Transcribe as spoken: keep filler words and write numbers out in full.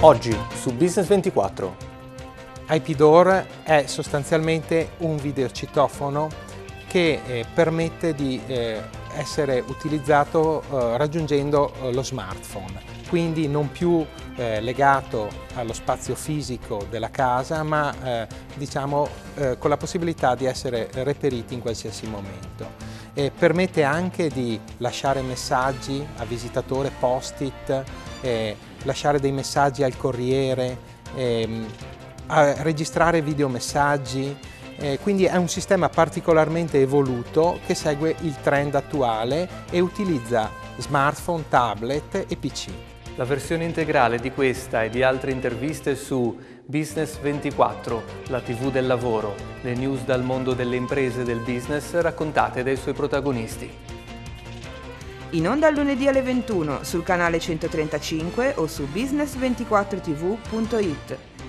Oggi su Business ventiquattro. IPDoor è sostanzialmente un videocitofono che eh, permette di eh, essere utilizzato eh, raggiungendo eh, lo smartphone, quindi non più eh, legato allo spazio fisico della casa, ma eh, diciamo eh, con la possibilità di essere reperiti in qualsiasi momento. E permette anche di lasciare messaggi a visitatore, post-it, eh, lasciare dei messaggi al corriere, ehm, a registrare videomessaggi, eh, quindi è un sistema particolarmente evoluto che segue il trend attuale e utilizza smartphone, tablet e P C. La versione integrale di questa e di altre interviste su Business ventiquattro, la tivù del lavoro, le news dal mondo delle imprese e del business raccontate dai suoi protagonisti. In onda lunedì alle ventuno sul canale centotrentacinque o su business ventiquattro tv punto it.